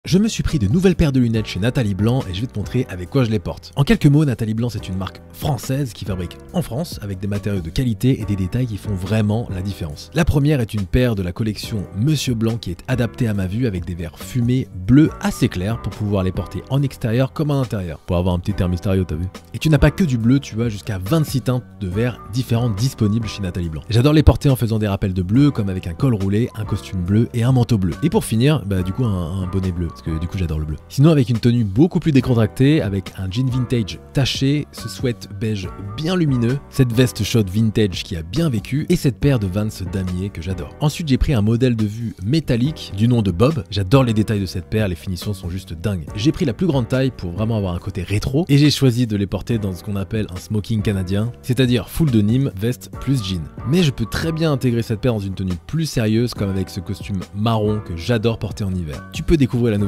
Je me suis pris de nouvelles paires de lunettes chez Nathalie Blanc et je vais te montrer avec quoi je les porte. En quelques mots, Nathalie Blanc c'est une marque française qui fabrique en France avec des matériaux de qualité et des détails qui font vraiment la différence. La première est une paire de la collection Monsieur Blanc qui est adaptée à ma vue avec des verres fumés bleus assez clairs pour pouvoir les porter en extérieur comme en intérieur. Pour avoir un petit air mystérieux, t'as vu? Et tu n'as pas que du bleu, tu as jusqu'à 26 teintes de verres différentes disponibles chez Nathalie Blanc. J'adore les porter en faisant des rappels de bleu comme avec un col roulé, un costume bleu et un manteau bleu. Et pour finir, du coup un bonnet bleu. Parce que du coup j'adore le bleu. Sinon avec une tenue beaucoup plus décontractée, avec un jean vintage taché, ce sweat beige bien lumineux, cette veste chaude vintage qui a bien vécu et cette paire de Vans damier que j'adore. Ensuite j'ai pris un modèle de vue métallique du nom de Bob. J'adore les détails de cette paire, les finitions sont juste dingues. J'ai pris la plus grande taille pour vraiment avoir un côté rétro et j'ai choisi de les porter dans ce qu'on appelle un smoking canadien, c'est-à-dire full denim, veste plus jean. Mais je peux très bien intégrer cette paire dans une tenue plus sérieuse comme avec ce costume marron que j'adore porter en hiver. Tu peux découvrir la